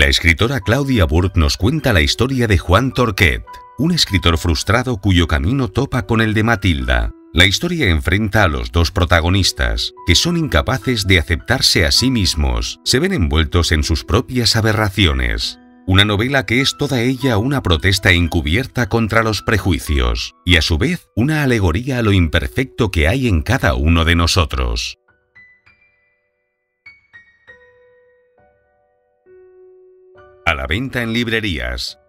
La escritora Claudia Burke nos cuenta la historia de Juan Torquet, un escritor frustrado cuyo camino topa con el de Matilda. La historia enfrenta a los dos protagonistas, que son incapaces de aceptarse a sí mismos, se ven envueltos en sus propias aberraciones. Una novela que es toda ella una protesta encubierta contra los prejuicios, y a su vez una alegoría a lo imperfecto que hay en cada uno de nosotros. A la venta en librerías.